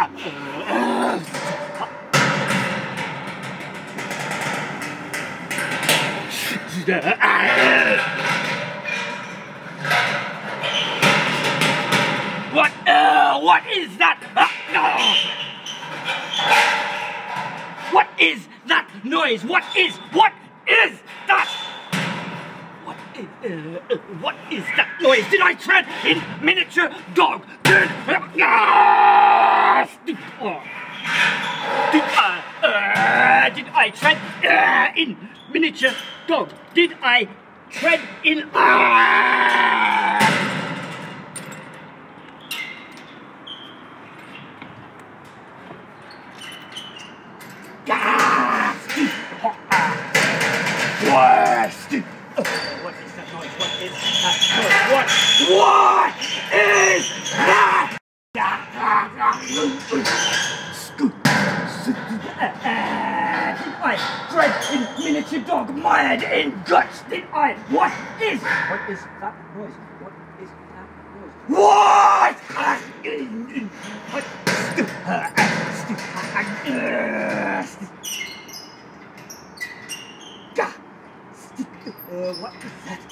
What is that? What is that noise? What is that? What is that noise? Did I tread in miniature dog? Did I tread in miniature dog? Did I tread in? What is that noise? What is that noise? What is that? Did I tread in miniature dog mired in guts? Did I? What is that noise? What is that noise? What? What is that?